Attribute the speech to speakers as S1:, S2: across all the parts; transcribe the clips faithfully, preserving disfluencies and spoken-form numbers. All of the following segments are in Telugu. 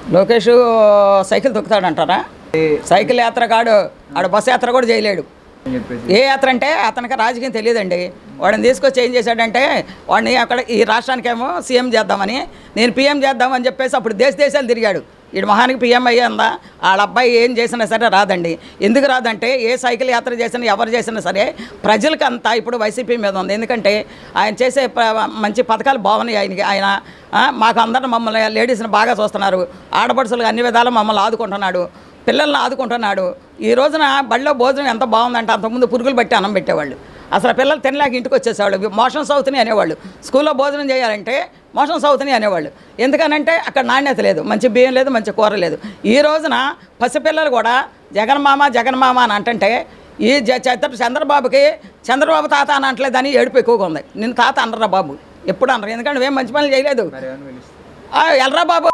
S1: లోకేష్ సైకిల్ తొక్కుతాడంటారా? సైకిల్ యాత్ర కాడు, ఆడ బస్సు యాత్ర కూడా చేయలేడు. ఏ యాత్ర అంటే అతనికి రాజకీయం తెలియదండి. వాడిని తీసుకొచ్చి ఏం చేశాడంటే వాడిని అక్కడ ఈ రాష్ట్రానికేమో సీఎం చేద్దామని, నేను పీఎం చేద్దామని చెప్పేసి అప్పుడు దేశ దేశాలు తిరిగాడు. ఈడు మహానికి పీఎం అయ్యిందా? వాళ్ళ అబ్బాయి ఏం చేసినా సరే రాదండి. ఎందుకు రాదంటే ఏ సైకిల్ యాత్ర చేసినా ఎవరు చేసినా సరే ప్రజలకంతా ఇప్పుడు వైసీపీ మీద ఉంది. ఎందుకంటే ఆయన చేసే మంచి పథకాలు బాగున్నాయి. ఆయనకి ఆయన మాకు అందరిని మమ్మల్ని లేడీస్ని బాగా చూస్తున్నారు, ఆడపడుచులు అన్ని విధాలు మమ్మల్ని ఆదుకుంటున్నాడు, పిల్లల్ని ఆదుకుంటున్నాడు. ఈ రోజున బడిలో భోజనం ఎంత బాగుందంటే అంతకుముందు పురుగులు బట్టి అన్నం పెట్టేవాళ్ళు, అసలు పిల్లలు తినలేక ఇంటికి వచ్చేసేవాళ్ళు, మోషన్స్ అవుతున్నాయి అనేవాళ్ళు. స్కూల్లో భోజనం చేయాలంటే మోషన్స్ అవుతున్నాయి అనేవాళ్ళు. ఎందుకనంటే అక్కడ నాణ్యత లేదు, మంచి బియ్యం లేదు, మంచి కూర లేదు. ఈ రోజున పసిపిల్లలు కూడా జగన్మామ జగన్మామ అని అంటుంటే ఈ చంద్రబాబుకి చంద్రబాబు తాత అని అంటలేదని ఏడుపు ఎక్కువగా ఉంది. నేను తాత అనరా బాబు, ఎప్పుడు అనరు, ఎందుకంటే ఏం మంచి పనులు చేయలేదు. ఎల్రా బాబు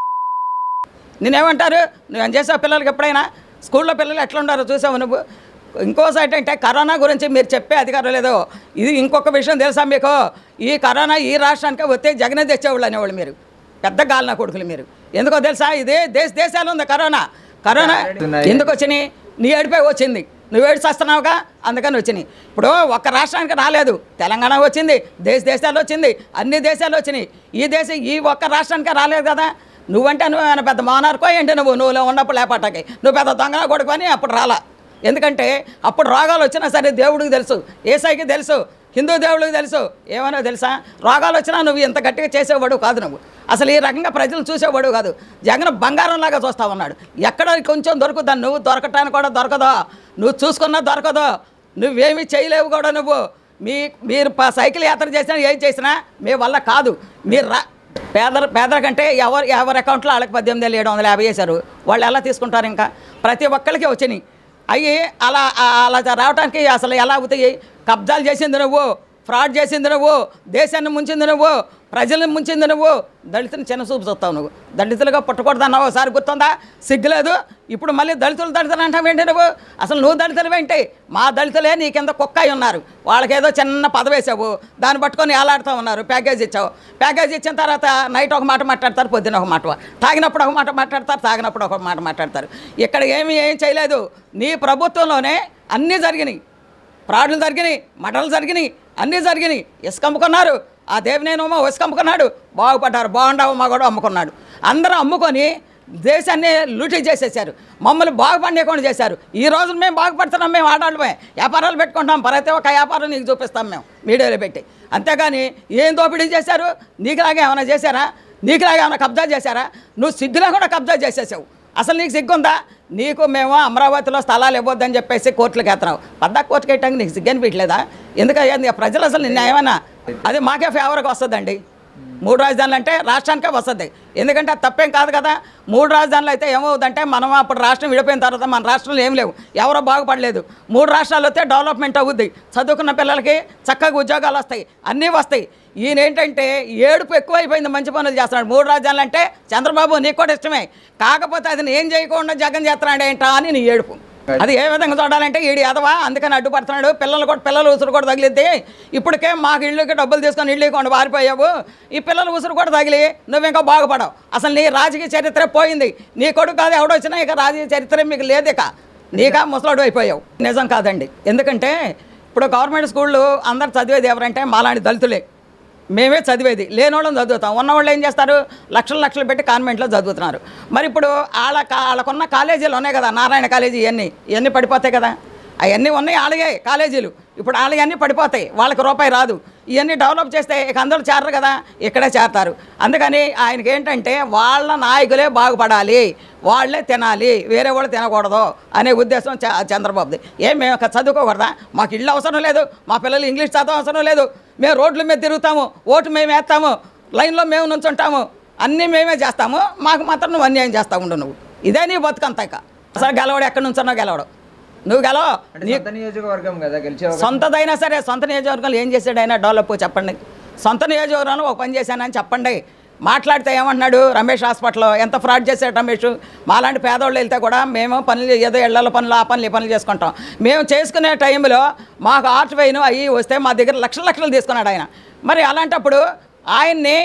S1: నేనేమంటారు, నువ్వేం చేసావు పిల్లలకి? ఎప్పుడైనా స్కూల్లో పిల్లలు ఎట్లా ఉండారో చూసావు నువ్వు? ఇంకోసారి అంటే కరోనా గురించి మీరు చెప్పే అధికారం లేదు. ఇది ఇంకొక విషయం తెలుసా మీకు? ఈ కరోనా ఈ రాష్ట్రానికి వస్తే జగనే తెచ్చేవాళ్ళు అనేవాళ్ళు మీరు, పెద్ద గాలిన కొడుకులు మీరు. ఎందుకో తెలుసా? ఇదే దేశ దేశాలు ఉంది కరోనా. కరోనా ఎందుకు వచ్చినాయి? నీ ఏడిపై వచ్చింది, నువ్వు ఏడు చేస్తున్నావుగా, అందుకని వచ్చినాయి. ఇప్పుడు ఒక్క రాష్ట్రానికి రాలేదు, తెలంగాణ వచ్చింది, దేశ దేశాలు వచ్చింది, అన్ని దేశాలు వచ్చినాయి. ఈ దేశం ఈ ఒక్క రాష్ట్రానికి రాలేదు కదా. నువ్వంటే నువ్వు పెద్ద మోనార్కో ఏంటి, నువ్వు నువ్వు ఉన్నప్పుడు లేపటాకి నువ్వు పెద్ద దొంగ కొడుకు అని అప్పుడు రాలా. ఎందుకంటే అప్పుడు రోగాలు వచ్చినా సరే దేవుడికి తెలుసు, ఏసైకి తెలుసు, హిందూ దేవుడికి తెలుసు. ఏమన్నా తెలుసా? రోగాలు వచ్చినా నువ్వు ఇంత గట్టిగా చేసేవాడు కాదు, నువ్వు అసలు ఈ రకంగా ప్రజలు చూసేవాడు కాదు. జగన్ బంగారంలాగా చూస్తా ఉన్నాడు. ఎక్కడ కొంచెం దొరుకుతాను, నువ్వు దొరకటానికి కూడా దొరకదో, నువ్వు చూసుకున్నా దొరకదో, నువ్వేమీ చేయలేవు కూడా. నువ్వు మీ మీరు సైకిల్ యాత్ర చేసినా ఏం చేసినా మీ వల్ల కాదు. మీరు రా పేదల పేదల కంటే ఎవరు ఎవరి అకౌంట్లో వాళ్ళకి పద్దెనిమిది వేలు ఏడు వందల యాభై వేశారు, వాళ్ళు ఎలా తీసుకుంటారు? ఇంకా ప్రతి ఒక్కరికి వచ్చినాయి అవి. అలా అలా రావడానికి అసలు ఎలా అవుతాయి? కబ్జాలు చేసింది నువ్వు, ఫ్రాడ్ చేసింది నువ్వు, దేశాన్ని ముంచింది నువ్వు, ప్రజలను ముంచింది నువ్వు, దళితుని చిన్న చూపు చూస్తావు నువ్వు. దళితులుగా పుట్టకూడదన్నావు, ఒకసారి గుర్తుందా? సిగ్గులేదు. ఇప్పుడు మళ్ళీ దళితులు దళితులు అంటావేంటి నువ్వు? అసలు నువ్వు దళితులు ఏంటి? మా దళితులే నీ కింద కుక్కాయి ఉన్నారు, వాళ్ళకేదో చిన్న పదవి వేసావు, దాన్ని పట్టుకొని ఏలాడుతూ ఉన్నారు. ప్యాకేజ్ ఇచ్చావు, ప్యాకేజ్ ఇచ్చిన తర్వాత నైట్ ఒక మాట మాట్లాడతారు, పొద్దున్న ఒక మాట, తాగినప్పుడు ఒక మాట మాట్లాడతారు, తాగినప్పుడు ఒక మాట మాట్లాడతారు. ఇక్కడ ఏమి ఏం చేయలేదు. నీ ప్రభుత్వంలోనే అన్నీ జరిగినాయి, ఫ్రాడ్లు జరిగినాయి, మటలు జరిగినాయి, అన్నీ జరిగినాయి. ఇసుక అమ్ముకున్నారు, ఆ దేవినేనేమో ఇసుక అమ్ముకున్నాడు, బాగుపడ్డారు. బాగుండవమ్మ కూడా అమ్ముకున్నాడు. అందరూ అమ్ముకొని దేశాన్ని లూటీ చేసేసారు, మమ్మల్ని బాగుపడేకుండా చేశారు. ఈ రోజు మేము బాగుపడుతున్నాం, మేము ఆడాళ్ళమే వ్యాపారాలు పెట్టుకుంటాం, ప్రతి ఒక్క వ్యాపారం నీకు చూపిస్తాం మేము మీడియాలో పెట్టి. అంతేగాని ఏం దోపిడీ చేశారు? నీకులాగా ఏమైనా చేశారా? నీకులాగా ఏమైనా కబ్జా చేశారా? నువ్వు సిగ్గులో కూడా కబ్జా చేసేసావు. అసలు నీకు సిగ్గుందా? నీకు మేము అమరావతిలో స్థలాలు ఇవ్వద్దని చెప్పేసి కోర్టులకు ఎత్తున్నావు. పద్దా కోర్టుకి వేయటానికి నీకు సిగ్గని పెట్టలేదా? ఎందుకంటే ప్రజలు అసలు నిన్న ఏమన్నా అది మాకే ఫేవర్గా వస్తుందండి. మూడు రాజధానులు అంటే రాష్ట్రానికే వస్తుంది, ఎందుకంటే అది తప్పేం కాదు కదా. మూడు రాజధానులు అయితే ఏమవుతుందంటే మనం అప్పుడు రాష్ట్రం విడిపోయిన తర్వాత మన రాష్ట్రంలో ఏం లేవు, ఎవరో బాగుపడలేదు. మూడు రాష్ట్రాలు వస్తే డెవలప్మెంట్ అవుద్ది, చదువుకున్న పిల్లలకి చక్కగా ఉద్యోగాలు వస్తాయి, అన్నీ వస్తాయి. ఈయన ఏంటంటే ఏడుపు ఎక్కువైపోయింది, మంచి పనులు చేస్తున్నాడు. మూడు రాజధానులు అంటే చంద్రబాబు నీకు కూడా ఇష్టమే, కాకపోతే అది ఏం చేయకుండా జగన్ చేస్తున్నాడు ఏంటా అని నీ ఏడుపు. అది ఏ విధంగా చూడాలంటే ఈడు ఎదవా, అందుకని అడ్డుపడుతున్నాడు. పిల్లలు కూడా పిల్లలు ఉసురు కూడా తగిలిద్ది. ఇప్పటికే మాకు ఇళ్ళకి డబ్బులు తీసుకొని ఇళ్ళు ఇవ్వకుండా పారిపోయావు, ఈ పిల్లలు ఉసురు కూడా తగిలి నువ్వు ఇంకా బాగుపడవు. అసలు నీ రాజకీయ చరిత్ర పోయింది. నీ కొడుకు కాదు ఎవడొచ్చినా ఇక రాజకీయ చరిత్ర మీకు లేదు, ఇక నీకా ముసలాడు అయిపోయావు. నిజం కాదండి, ఎందుకంటే ఇప్పుడు గవర్నమెంట్ స్కూళ్ళు అందరు చదివేది ఎవరంటే మాలాంటి దళితులే. మేమే చదివేది, లేనివాళ్ళని చదువుతాం. ఉన్నవాళ్ళు ఏం చేస్తారు? లక్షలు లక్షలు పెట్టి కాన్వెంట్లో చదువుతున్నారు. మరి ఇప్పుడు వాళ్ళ వాళ్ళకున్న కాలేజీలు ఉన్నాయి కదా, నారాయణ కాలేజీ, ఇవన్నీ ఇవన్నీ పడిపోతాయి కదా. అవన్నీ ఉన్నాయి వాళ్ళగే కాలేజీలు, ఇప్పుడు వాళ్ళవి అన్నీ పడిపోతాయి, వాళ్ళకి రూపాయి రాదు. ఇవన్నీ డెవలప్ చేస్తే ఇక అందరూ చేరరు కదా, ఇక్కడే చేరతారు. అందుకని ఆయనకి ఏంటంటే వాళ్ళ నాయకులే బాగుపడాలి, వాళ్ళే తినాలి, వేరే వాళ్ళు తినకూడదు అనే ఉద్దేశం చంద్రబాబుది. ఏం మేము చదువుకోకూడదా? మాకు ఇళ్ళు అవసరం లేదు, మా పిల్లలు ఇంగ్లీష్ చదవ అవసరం లేదు, మేము రోడ్ల మీద తిరుగుతాము, ఓటు మేము వేస్తాము, లైన్లో మేము నుంచుంటాము, అన్నీ మేమే చేస్తాము, మాకు మాత్రం నువ్వు అన్యాయం చేస్తా ఉండు. నువ్వు ఇదే నీ బతుకంతా. ఇక అసలు గెలవడు, ఎక్కడి నుంచున్నా గెలవడు. నువ్వు గెలవ
S2: నియోజకవర్గం కదా,
S1: సొంతదైనా సరే. సొంత నియోజకవర్గంలో ఏం చేశాడు ఆయన డెవలప్ చెప్పండి. సొంత నియోజకవర్గంలో ఒక పని చేశానని చెప్పండి. మాట్లాడితే ఏమంటున్నాడు? రమేష్ హాస్పిటల్లో ఎంత ఫ్రాడ్ చేశాడు రమేష్. మాలాంటి పేదవాళ్ళు వెళ్తే కూడా మేము పనులు ఏదో ఇళ్లలో పనులు ఆ పనులు ఈ పనులు చేసుకుంటాం. మేము చేసుకునే టైంలో మాకు ఆర్ట్ వెయిన్ అవి వస్తే మా దగ్గర లక్షల లక్షలు తీసుకున్నాడు ఆయన. మరి అలాంటప్పుడు ఆయన్ని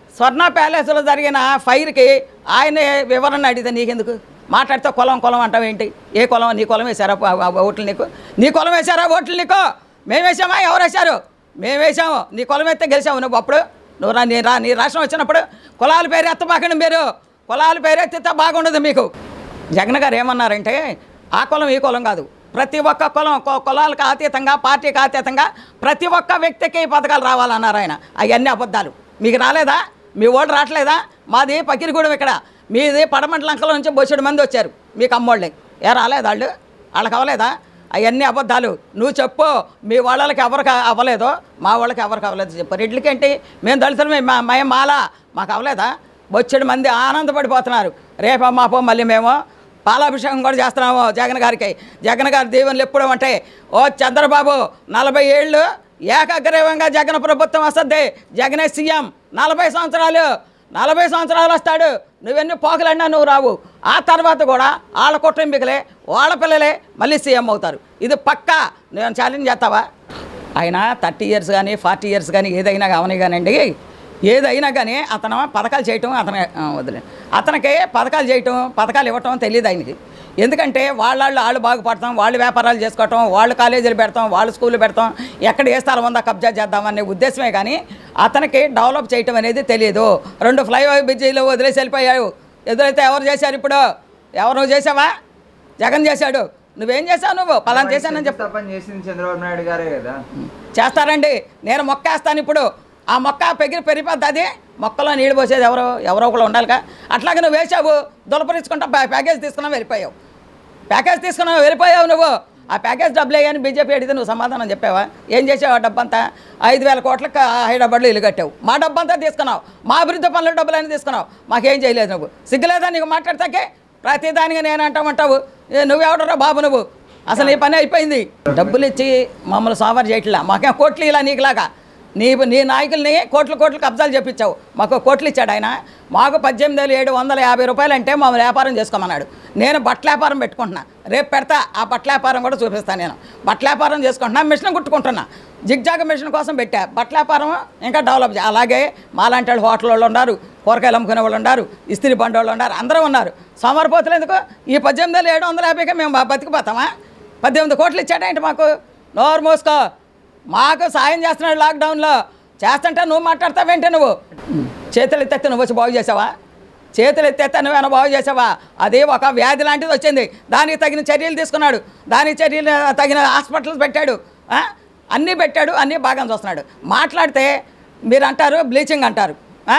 S1: స్వర్ణ ప్యాలెస్లో జరిగిన ఫైర్కి ఆయన వివరణ అడిగితే నీకెందుకు మాట్లాడితే కులం కులం అంటావు ఏంటి? ఏ కులం? నీ కులం వేశారా ఓట్లు నీకు? నీ కులం వేశారా ఓట్లు నీకు? మేము వేసామా? ఎవరు వేశారు? మేము వేసాము. నీ కులం ఎత్తే గెలిచావు నువ్వు. అప్పుడు నువ్వు రా నీ రా నీ రాష్ట్రం వచ్చినప్పుడు కులాల పేరు ఎత్తబాకండి మీరు. కులాల పేరు ఎత్తితే బాగుండదు మీకు. జగన్ గారు ఏమన్నారంటే ఆ కులం ఈ కులం కాదు, ప్రతి ఒక్క కులం కులాలకు అతీతంగా పార్టీకి అతీతంగా ప్రతి ఒక్క వ్యక్తికి పథకాలు రావాలన్నారు ఆయన. అవన్నీ అబద్ధాలు. మీకు రాలేదా? మీ ఓటు రావట్లేదా? మాది పకిరిగూడెం, ఇక్కడ మీది పడమంట లంకల నుంచి బొచ్చెడు మంది వచ్చారు మీకు అమ్మోళ్ళే. ఏ రాలేదు వాళ్ళు? వాళ్ళకి అవ్వలేదా? అవన్నీ అబద్ధాలు. నువ్వు చెప్పు మీ వాళ్ళకి ఎవరికి అవ్వలేదో మా వాళ్ళకి ఎవరికి అవ్వలేదు చెప్పు. రెడ్లకేంటి? మేము దళితులమే, మా మేము మాల, మాకు అవ్వలేదా? బొచ్చెడు మంది ఆనందపడిపోతున్నారు. రేపో మాపో మళ్ళీ మేము పాలాభిషేకం కూడా చేస్తున్నాము జగన్ గారికి. జగన్ గారి దీవెనలు ఎప్పుడు అంటే ఓ చంద్రబాబు నలభై ఏళ్ళు ఏకాగ్రీవంగా జగన్ ప్రభుత్వం వస్తుంది, జగనే సీఎం. నలభై సంవత్సరాలు నలభై సంవత్సరాలు వస్తాడు. నువ్వెన్ని పోకలన్నా నువ్వు రావు. ఆ తర్వాత కూడా వాళ్ళ కుటుంబీకులే వాళ్ళ పిల్లలే మళ్ళీ సీఎం అవుతారు. ఇది పక్కా. నేను ఛాలెంజ్ చేస్తావా? ఆయన థర్టీ ఇయర్స్ కానీ ఫార్టీ ఇయర్స్ కానీ ఏదైనా కావని కానండి, ఏదైనా కానీ అతను పథకాలు చేయటం అతను వదిలే అతనికి పథకాలు చేయటం పథకాలు ఇవ్వటం తెలియదు ఆయనకి. ఎందుకంటే వాళ్ళ వాళ్ళు బాగుపడతాం, వాళ్ళు వ్యాపారాలు చేసుకోవటం, వాళ్ళు కాలేజీలు పెడతాం, వాళ్ళు స్కూళ్ళు పెడతాం, ఎక్కడ ఏ స్థలం ఉందో కబ్జా చేద్దామనే ఉద్దేశమే కానీ అతనికి డెవలప్ చేయటం అనేది తెలియదు. రెండు ఫ్లైఓవర్ బ్రిడ్జీలు వదిలేసి వెళ్ళిపోయావు. ఎదురైతే ఎవరు చేశారు? ఇప్పుడు ఎవరు? నువ్వు చేసావా? జగన్ చేశాడు. నువ్వేం చేసావు? నువ్వు పలానా చేశానని చెప్పి
S2: చంద్రబాబు నాయుడు గారే కదా
S1: చేస్తారండి. నేను మొక్క వేస్తాను ఇప్పుడు. ఆ మొక్క పెగిరి పెరిగిపోద్ది. అది మొక్కలో నీళ్ళు పోసేది ఎవరో ఎవరో ఒకళ్ళు ఉండాలిగా. అట్లాగే నువ్వు వేసావు, దులపరించుకుంటా ప్యాకేజ్ తీసుకున్నావు వెళ్ళిపోయావు. ప్యాకేజ్ తీసుకున్నావు వెళ్ళిపోయావు నువ్వు. ఆ ప్యాకేజ్ డబ్బులే కానీ బీజేపీ అడిగితే నువ్వు సమాధానం చెప్పావా? ఏం చేసావు? ఆ డబ్బంతా ఐదు వేల కోట్లకు హైదరాబాద్లో ఇల్లు కట్టావు. మా డబ్బంతా తీసుకున్నావు, మా అభివృద్ధి పనుల డబ్బులన్నీ తీసుకున్నావు. మాకేం చేయలేదు నువ్వు. సిగ్గులేదా నీకు మాట్లాడతాకే? ప్రతిదానికి నేను అంటామంటావు. నువ్వెవడరా బాబు నువ్వు? అసలు నీ పని అయిపోయింది. డబ్బులు ఇచ్చి మమ్మల్ని సోమవారు చేయట్లా. మాకేం కోట్లు ఇలా నీకులాగా. నీ నీ నాయకుల్ని కోట్ల కోట్లు కబ్జాలు చెప్పించావు. మాకు కోట్లు ఇచ్చాడు ఆయన. మాకు పద్దెనిమిది వేలు ఏడు వందల యాభై రూపాయలు అంటే మమ్మల్ని వ్యాపారం చేసుకోమన్నాడు. నేను బట్టల వ్యాపారం పెట్టుకుంటున్నా, రేపు పెడతా. ఆ బట్టల వ్యాపారం కూడా చూపిస్తాను. నేను బట్టల వ్యాపారం చేసుకుంటున్నా, మిషన్ కుట్టుకుంటున్నా. జిగ్జాగ్ మిషన్ కోసం పెట్టా. బట్టల వ్యాపారం ఇంకా డెవలప్ చేయాలి. అలాగే మాలాంటి వాళ్ళు హోటల్ వాళ్ళు ఉన్నారు, కూరగాయలు అమ్ముకునే వాళ్ళు ఉన్నారు, ఇస్త్రీ బండి వాళ్ళు ఉన్నారు, అందరూ ఉన్నారు. సోమవారిపోతులు ఎందుకు? ఈ పద్దెనిమిది వేలు ఏడు వందల యాభైకి మేము బతికిపోతామా? పద్దెనిమిది కోట్లు ఇచ్చాడేంటి మాకు? నోరు మూసుకో. మాకు సాయం చేస్తున్నాడు లాక్డౌన్లో. చేస్తుంటే నువ్వు మాట్లాడతావేంటి? నువ్వు చేతులు ఎత్తేస్తే నువ్వు వచ్చి బాగు చేసావా? చేతులు ఎత్తేస్తే నువ్వేనా బాగు చేసావా? అది ఒక వ్యాధి లాంటిది వచ్చింది, దానికి తగిన చర్యలు తీసుకున్నాడు, దానికి చర్యలు తగిన హాస్పిటల్స్ పెట్టాడు, అన్నీ పెట్టాడు, అన్నీ బాగా చూస్తున్నాడు. మాట్లాడితే మీరు అంటారు బ్లీచింగ్ అంటారు,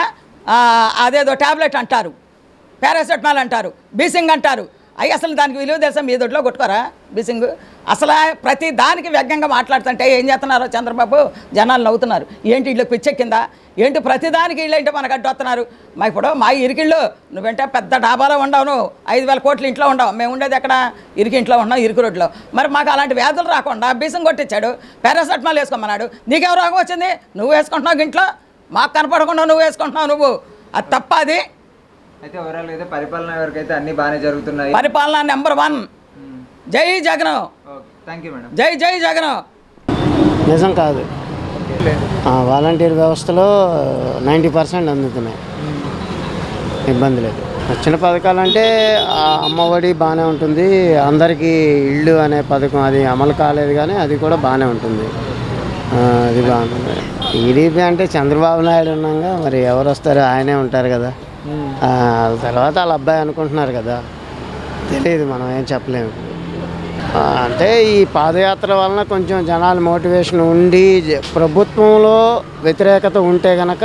S1: అదేదో ట్యాబ్లెట్ అంటారు, పారాసెటమాల్ అంటారు, బీసింగ్ అంటారు. అవి అసలు దానికి విలువ తెలుసా? మీ దొడ్లో కొట్టుకోరా బీసింగ్? అసలు ప్రతి దానికి వ్యగ్యంగా మాట్లాడుతుంటే ఏం చేస్తున్నారో చంద్రబాబు జనాలు నవ్వుతున్నారు. ఏంటి ఇళ్ళకి పిచ్చెక్కిందా ఏంటి? ప్రతిదానికి ఇళ్ళు ఏంటో మనకు అడ్డు వస్తున్నారు. మా ఇప్పుడు మా ఇరికిళ్ళు నువ్వేంటే పెద్ద డాబాలో ఉండవు, నువ్వు ఐదు వేల కోట్లు ఇంట్లో ఉండవు. మేము ఉండేది ఎక్కడ? ఇరికి ఇంట్లో ఉన్నాం, ఇరుకు రోడ్లో. మరి మాకు అలాంటి వ్యాధులు రాకుండా బీసం కొట్టించాడు, పారాసెటమాల్ వేసుకోమన్నాడు. నీకెవరు రోగం వచ్చింది? నువ్వు వేసుకుంటున్నావు ఇంట్లో, మాకు కనపడకుండా నువ్వు వేసుకుంటున్నావు. నువ్వు అది తప్ప. అది
S2: అయితే ఓవరాల్ అయితే పరిపాలన వరకైతే అన్ని బాగానే జరుగుతున్నాయి.
S1: పరిపాలన నెంబర్ వన్. జై జగన్.
S2: Thank you madam.
S1: జై జై జగన్.
S3: నిజం కాదు. వాలంటీర్ వ్యవస్థలో నైంటీ పర్సెంట్ అందుతున్నాయి, ఇబ్బంది లేదు. వచ్చిన పథకాలు అంటే అమ్మఒడి బాగానే ఉంటుంది, అందరికీ ఇళ్ళు అనే పథకం అది అమలు కాలేదు కానీ అది కూడా బాగానే ఉంటుంది, అది బాగుంటుంది. టీడీపీ అంటే చంద్రబాబు నాయుడు ఉన్నాగా, మరి ఎవరు వస్తారు? ఆయనే ఉంటారు కదా. తర్వాత వాళ్ళ అబ్బాయి అనుకుంటున్నారు కదా, తెలియదు, మనం ఏం చెప్పలేము. అంటే ఈ పాదయాత్ర వలన కొంచెం జనాలు మోటివేషన్ ఉండి ప్రభుత్వంలో వ్యతిరేకత ఉంటే కనుక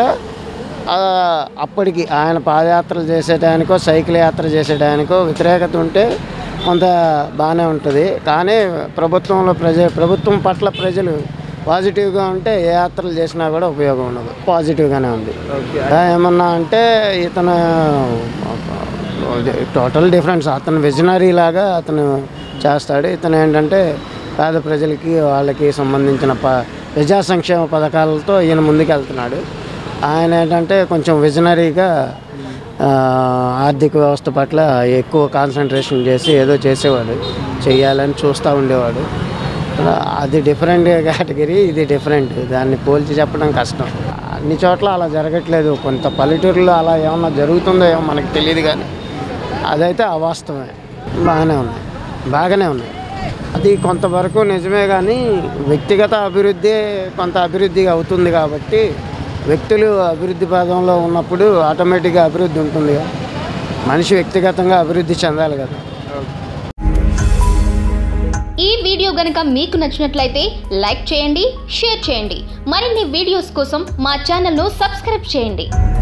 S3: అప్పటికి ఆయన పాదయాత్రలు చేసేటానికో సైకిల్ యాత్ర చేసేటానికో వ్యతిరేకత ఉంటే కొంత బాగానే ఉంటుంది. కానీ ప్రభుత్వంలో ప్రజ ప్రభుత్వం పట్ల ప్రజలు పాజిటివ్గా ఉంటే ఏ యాత్రలు చేసినా కూడా ఉపయోగం ఉండదు. పాజిటివ్గానే ఉంది. ఏమన్నా అంటే ఇతను టోటల్ డిఫరెన్స్. అతను విజనరీ లాగా అతను చేస్తాడు. ఇతను ఏంటంటే పేద ప్రజలకి వాళ్ళకి సంబంధించిన ప ప్రజా సంక్షేమ పథకాలతో ఈయన ముందుకు వెళ్తున్నాడు. ఆయన ఏంటంటే కొంచెం విజనరీగా ఆర్థిక వ్యవస్థ పట్ల ఎక్కువ కాన్సన్ట్రేషన్ చేసి ఏదో చేసేవాడు, చెయ్యాలని చూస్తూ ఉండేవాడు. అది డిఫరెంట్ కేటగిరీ, ఇది డిఫరెంట్. దాన్ని పోల్చి చెప్పడం కష్టం. అన్ని చోట్ల అలా జరగట్లేదు. కొంత పల్లెటూరులో అలా ఏమన్నా జరుగుతుందో ఏమో మనకు తెలియదు, కానీ అదైతే అవాస్తవమే. బాగానే ఉన్నాయి, బాగానే ఉన్నాయి. అది కొంతవరకు నిజమే, కానీ వ్యక్తిగత అభివృద్ధి కొంత అభివృద్ధి అవుతుంది కాబట్టి వ్యక్తులు అభివృద్ధి పదంలో ఉన్నప్పుడు ఆటోమేటిక్గా అభివృద్ధి ఉంటుంది కదా. మనిషి వ్యక్తిగతంగా అభివృద్ధి చెందాలి కదా.
S4: ఈ వీడియో గనుక మీకు నచ్చినట్లయితే లైక్ చేయండి, షేర్ చేయండి. మరిన్ని వీడియోస్ కోసం మా ఛానల్ను సబ్స్క్రైబ్ చేయండి.